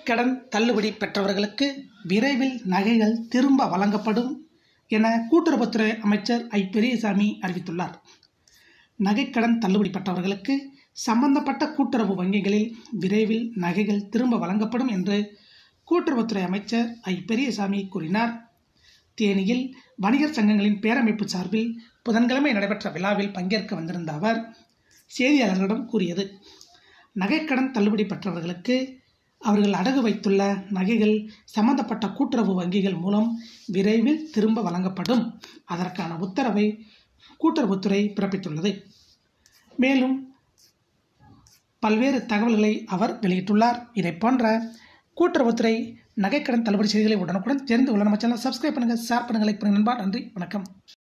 கடன் தள்ளுபடி பெற்றவர்களுக்கு விரைவில் நகைகள் திரும்ப வழங்கப்படும் என கூட்டுறவுத்துறை அமைச்சர் ஐ. பெரியசாமி அறிவித்துள்ளார். நகைக்கடன் தள்ளுபடி பெற்றவர்களுக்கு சம்பந்தப்பட்ட கூட்டுறவு வங்கிகளில் விரைவில் நகைகள் திரும்ப வழங்கப்படும் என்று கூட்டுறவுத்துறை அமைச்சர் ஐ. பெரியசாமி கூறினார். தேனியில் வணிகர் சங்கங்களின் பேரமைப்பு சார்பில் புதன்கிழமை நடைபெற்ற விழாவில் பங்கேற்க வந்திருந்த அவர் செய்தியாளர்களிடம் கூறியது, நகைக்கடன் தள்ளுபடி பெற்றவர்களுக்கு அவர்கள் அடகு வைத்துள்ள நகைகள் சம்பந்தப்பட்ட கூட்டுறவு வங்கிகள் மூலம் விரைவில் திரும்ப வழங்கப்படும். அதற்கான உத்தரவை கூட்டுறவுத்துறை பிறப்பித்துள்ளது. மேலும் பல்வேறு தகவல்களை அவர் வெளியிட்டுள்ளார். இதை போன்ற கூட்டுறவுத்துறை நகைக்கடன் தள்ளுபடி செய்திகளை உடனுக்குடன் தெரிந்து கொள்ள நம்ம சேனலை சப்ஸ்கிரைப் பண்ணுங்கள், ஷேர் பண்ணுங்கள், லைக் பண்ணுங்கள். நன்றி, வணக்கம்.